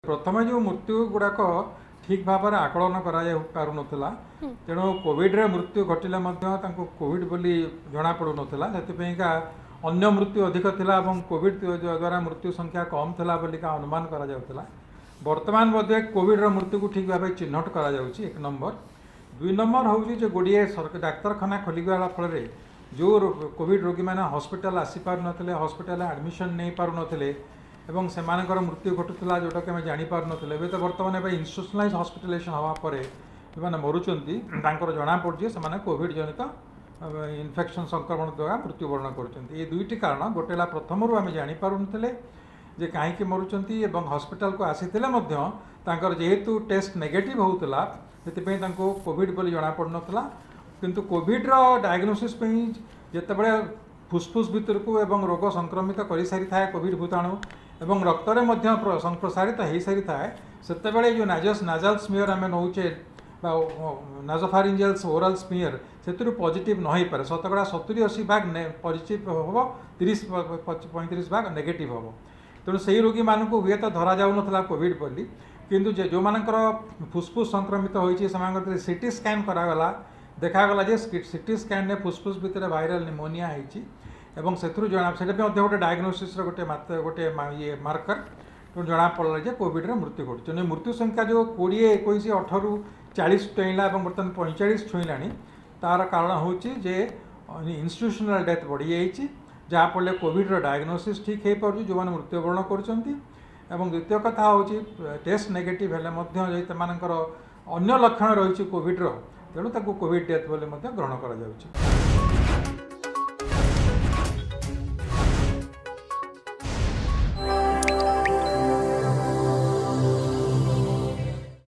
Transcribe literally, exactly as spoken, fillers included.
प्रथम जो मृत्यु गुड़ाक ठीक भाव में आकलन करा तेणु कोविड रे मृत्यु घटिले कोविड बोली जना पड़ू नाला से अन्य मृत्यु अधिक थिला और कोविड द्वारा मृत्यु संख्या कम थिला बोली का अनुमान करा जाउतला। वर्तमान बोधे कोविड रो मृत्यु को ठीक भाव चिन्हट करा जाउची। एक नंबर दुई नंबर हूँ जो गोटे सरकार डाक्तखाना खोलीगला फल जो कोविड रोगी मैंने हॉस्पिटल आसी पार नथिले हॉस्पिटल एडमिशन नहीं पार नथिले एवं सेमानकर मृत्यु घटुला जोटा कि आम जापर नथिले तो बर्तमान एवं इंस्टीट्यूशनलाइज हॉस्पिटलाइजेशन हवा पर जो मरुचंती जना पड़े से कोविड जनित इन्फेक्शन संक्रमण द्वारा मृत्युवरण कर दुईटी कारण गोटे प्रथम आम जापर जे कहीं मरुचंती हॉस्पिटल को आसीथिले जेहेतु टेस्ट नेगेटिव होता से कोविड बोली जना पड़ नाला किंतु कोविड रो डायग्नोसिस जितेबले फुसफुस भितर को एवं रोग संक्रमित कर सारी था कोविड भूताणु एवं रक्त में संप्रसारित हो सारी था से जो नाजस नाजल स्मियर आम नौचे नाजोफारिंजियल ओरल स्मियर से पॉजिटिव न हो पारे शतकड़ा सतुरी अशी भाग पॉजिटिव हम तीस पैंतीस भाग नेगेटिव हम तेणु से रोगी मानक हुए तो धरा जाऊ ना कोविड बोली किंतु जो मानकर फुसफुस संक्रमित होती सिटी स्कैन करागला देखागला जे सिटी स्कैन ने फुसफुस भितर वायरल निमोनिया होती से जना से गोटे डायग्नोसिस गोटे गोटे ये मार्कर तो जना पड़ा जे कोविड रे मृत्यु घटुचे मृत्यु संख्या जो कोड़े एक अठर चालीस छुईला बर्तमान पैंचाश छुईला तार कारण हूँ जे इंस्टीट्यूशनल डेथ बढ़ी जाइए जहाँफल कोविड रो डायग्नोसिस ठीक हो पार जो मैंने मृत्युवरण कर द्वितीय कथा हूँ टेस्ट नेगेटिव हेल्ले अन्य लक्षण रही कोविड रो तेणु कोविड डेथ बोली ग्रहण करा जाउछि।